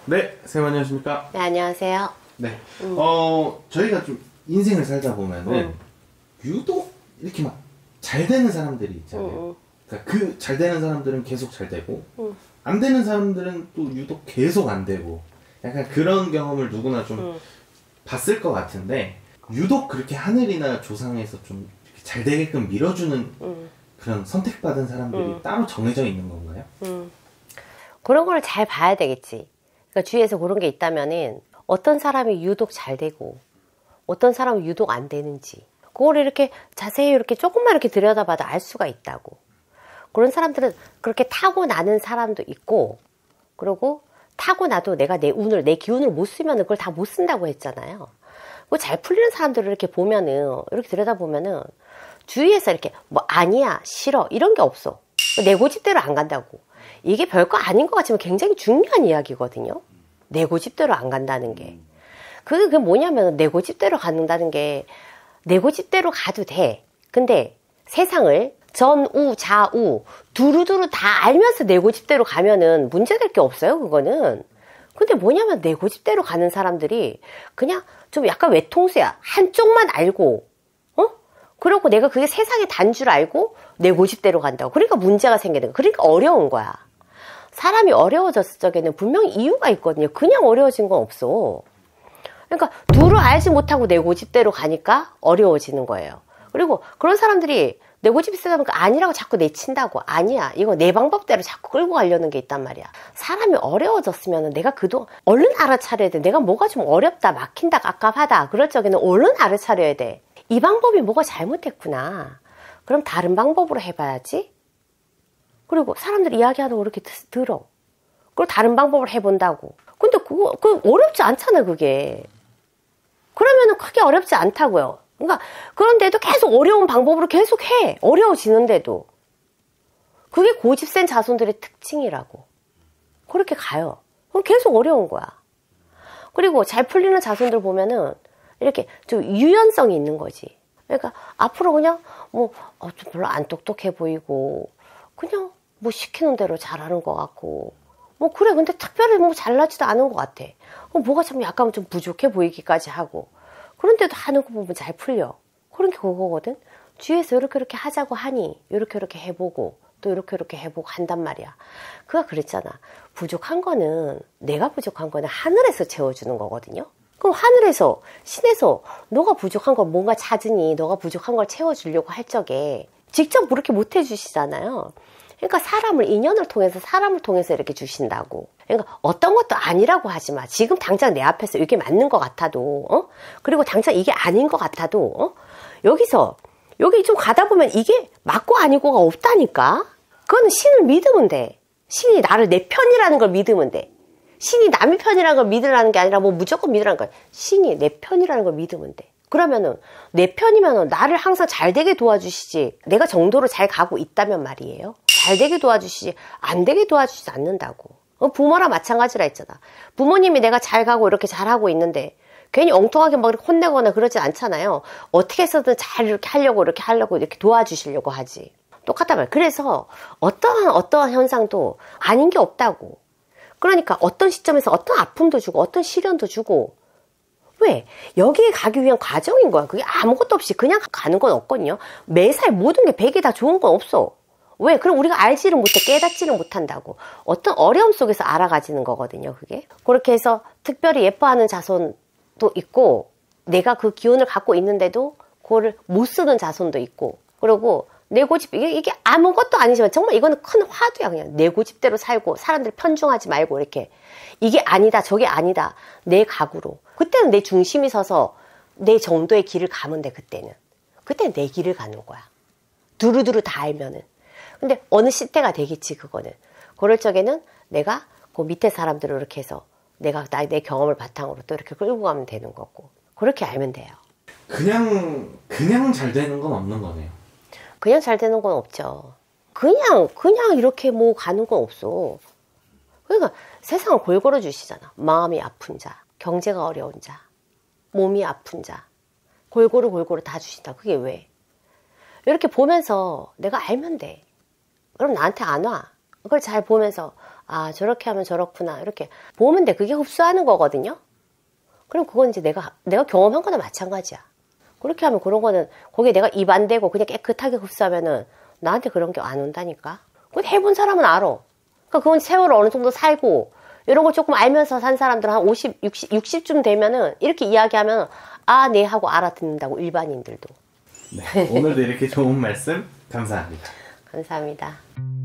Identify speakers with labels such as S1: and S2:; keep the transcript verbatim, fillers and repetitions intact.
S1: 네, 선생님 안녕하십니까?
S2: 네, 안녕하세요.
S1: 네,
S2: 음.
S1: 어 저희가 좀 인생을 살다 보면은
S2: 음.
S1: 유독 이렇게 막 잘 되는 사람들이 있잖아요.
S2: 음, 음.
S1: 그러니까 그 잘 되는 사람들은 계속 잘 되고
S2: 음.
S1: 안 되는 사람들은 또 유독 계속 안 되고 약간 그런 경험을 누구나 좀
S2: 음.
S1: 봤을 것 같은데 유독 그렇게 하늘이나 조상에서 좀 잘 되게끔 밀어주는
S2: 음.
S1: 그런 선택받은 사람들이
S2: 음.
S1: 따로 정해져 있는 건가요?
S2: 음. 그런 걸 잘 봐야 되겠지. 그러니까 주위에서 그런 게 있다면은 어떤 사람이 유독 잘 되고 어떤 사람은 유독 안 되는지 그걸 이렇게 자세히 이렇게 조금만 이렇게 들여다봐도 알 수가 있다고. 그런 사람들은 그렇게 타고나는 사람도 있고, 그리고 타고나도 내가 내 운을, 내 기운을 못 쓰면 그걸 다 못 쓴다고 했잖아요. 그 잘 풀리는 사람들을 이렇게 보면은, 이렇게 들여다보면은 주위에서 이렇게 뭐 아니야, 싫어 이런 게 없어. 내 고집대로 안 간다고. 이게 별거 아닌 것 같지만 굉장히 중요한 이야기거든요. 내 고집대로 안 간다는 게. 그게, 그게 뭐냐면 내 고집대로 간다는 게 내 고집대로 가도 돼. 근데 세상을 전우, 좌우 두루두루 다 알면서 내 고집대로 가면은 문제될 게 없어요, 그거는. 근데 뭐냐면 내 고집대로 가는 사람들이 그냥 좀 약간 외통수야. 한쪽만 알고, 어? 그리고 내가 그게 세상의 단줄 알고 내 고집대로 간다고. 그러니까 문제가 생기는 거야. 그러니까 어려운 거야. 사람이 어려워졌을 적에는 분명히 이유가 있거든요. 그냥 어려워진 건 없어. 그러니까 둘을 알지 못하고 내 고집대로 가니까 어려워지는 거예요. 그리고 그런 사람들이 내 고집이 세다 보니까 아니라고 자꾸 내친다고. 아니야. 이거 내 방법대로 자꾸 끌고 가려는 게 있단 말이야. 사람이 어려워졌으면 내가 그동안 얼른 알아차려야 돼. 내가 뭐가 좀 어렵다, 막힌다, 깝깝하다. 그럴 적에는 얼른 알아차려야 돼. 이 방법이 뭐가 잘못됐구나. 그럼 다른 방법으로 해봐야지. 그리고 사람들이 이야기하는 거 이렇게 들어. 그리고 다른 방법을 해본다고. 근데 그거, 그 어렵지 않잖아, 그게. 그러면은 크게 어렵지 않다고요. 그러니까, 그런데도 계속 어려운 방법으로 계속 해. 어려워지는데도. 그게 고집센 자손들의 특징이라고. 그렇게 가요. 그럼 계속 어려운 거야. 그리고 잘 풀리는 자손들 보면은, 이렇게 좀 유연성이 있는 거지. 그러니까, 앞으로 그냥, 뭐, 어, 좀 별로 안 똑똑해 보이고, 그냥, 뭐 시키는 대로 잘하는 것 같고, 뭐 그래 근데 특별히 뭐 잘나지도 않은 것 같아. 뭐가 참 약간 좀 부족해 보이기까지 하고 그런데도 하는 거 보면 잘 풀려. 그런 게 그거거든. 주위에서 이렇게 이렇게 하자고 하니 이렇게 이렇게 해보고 또 이렇게 이렇게 해보고 한단 말이야. 그가 그랬잖아. 부족한 거는 내가 부족한 거는 하늘에서 채워주는 거거든요. 그럼 하늘에서 신에서 너가 부족한 걸 뭔가 찾으니 너가 부족한 걸 채워주려고 할 적에 직접 그렇게 못 해주시잖아요. 그러니까 사람을, 인연을 통해서, 사람을 통해서 이렇게 주신다고. 그러니까 어떤 것도 아니라고 하지 마. 지금 당장 내 앞에서 이게 맞는 것 같아도, 어? 그리고 당장 이게 아닌 것 같아도, 어? 여기서, 여기 좀 가다 보면 이게 맞고 아니고가 없다니까? 그거는 신을 믿으면 돼. 신이 나를 내 편이라는 걸 믿으면 돼. 신이 남의 편이라는 걸 믿으라는 게 아니라 뭐 무조건 믿으라는 거야. 신이 내 편이라는 걸 믿으면 돼. 그러면은, 내 편이면은 나를 항상 잘 되게 도와주시지. 내가 정도로 잘 가고 있다면 말이에요. 잘 되게 도와주시지 안 되게 도와주지 않는다고. 부모랑 마찬가지라 했잖아. 부모님이 내가 잘 가고 이렇게 잘하고 있는데 괜히 엉뚱하게 막 이렇게 혼내거나 그러지 않잖아요. 어떻게 해서든 잘 이렇게 하려고 이렇게 하려고 이렇게 도와주시려고 하지. 똑같단 말이야. 그래서 어떠한 어떠한 현상도 아닌 게 없다고. 그러니까 어떤 시점에서 어떤 아픔도 주고 어떤 시련도 주고 왜? 여기에 가기 위한 과정인 거야. 그게 아무것도 없이 그냥 가는 건 없거든요. 매사에 모든 게 백이 다 좋은 건 없어. 왜? 그럼 우리가 알지를 못해, 깨닫지를 못한다고. 어떤 어려움 속에서 알아가지는 거거든요, 그게. 그렇게 해서 특별히 예뻐하는 자손도 있고, 내가 그 기운을 갖고 있는데도 그거를 못 쓰는 자손도 있고, 그리고 내 고집, 이게, 이게 아무것도 아니지만 정말 이거는 큰 화두야, 그냥. 내 고집대로 살고, 사람들 편중하지 말고, 이렇게. 이게 아니다, 저게 아니다. 내 각으로. 그때는 내 중심이 서서 내 정도의 길을 가면 돼, 그때는. 그때는 내 길을 가는 거야. 두루두루 다 알면은. 근데 어느 시대가 되겠지, 그거는. 그럴 적에는 내가 그 밑에 사람들을 이렇게 해서 내가 나, 내 경험을 바탕으로 또 이렇게 끌고 가면 되는 거고. 그렇게 알면 돼요.
S1: 그냥, 그냥 잘 되는 건 없는 거네요.
S2: 그냥 잘 되는 건 없죠. 그냥, 그냥 이렇게 뭐 가는 건 없어. 그러니까 세상을 골고루 주시잖아. 마음이 아픈 자, 경제가 어려운 자, 몸이 아픈 자. 골고루 골고루 다 주신다. 그게 왜? 이렇게 보면서 내가 알면 돼. 그럼 나한테 안 와. 그걸 잘 보면서 아, 저렇게 하면 저렇구나. 이렇게 보면 돼. 그게 흡수하는 거거든요. 그럼 그건 이제 내가, 내가 경험한 거나 마찬가지야. 그렇게 하면 그런 거는, 거기에 내가 입 안 대고 그냥 깨끗하게 흡수하면은 나한테 그런 게 안 온다니까. 그건 해본 사람은 알아. 그러니까 그건 세월을 어느 정도 살고, 이런 걸 조금 알면서 산 사람들은 한 오십, 육십, 육십쯤 되면은 이렇게 이야기하면, 아, 네 하고 알아듣는다고, 일반인들도.
S1: 네, 오늘도 이렇게 좋은 말씀 감사합니다.
S2: 감사합니다.